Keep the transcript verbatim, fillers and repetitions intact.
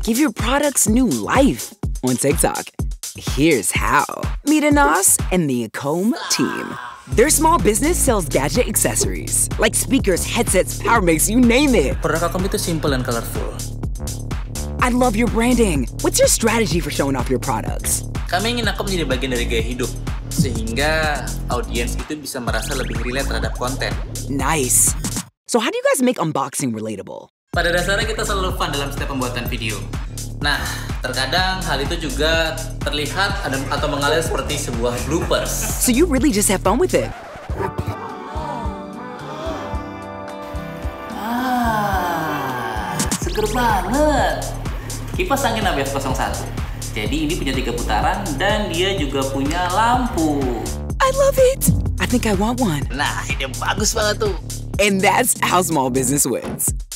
Give your products new life on TikTok. Here's how. Meet Anas and the Acom team. Their small business sells gadget accessories, like speakers, headsets, power banks, you name it. Produk Acom itu simple and colorful. I love your branding. What's your strategy for showing off your products? Kami ingin Acom menjadi bagian dari gaya hidup, sehingga audiens itu bisa merasa lebih relate terhadap konten. Nice. So how do you guys make unboxing relatable? Pada dasarnya kita selalu fun dalam setiap pembuatan video. Nah, terkadang hal itu juga terlihat ada atau mengalir seperti sebuah bloopers. So you really just have fun with it? Ah, seger banget. Kipas angin A B F nol satu. Jadi ini punya tiga putaran dan dia juga punya lampu. I love it. I think I want one. Nah, ini bagus banget tuh. And that's how small business wins.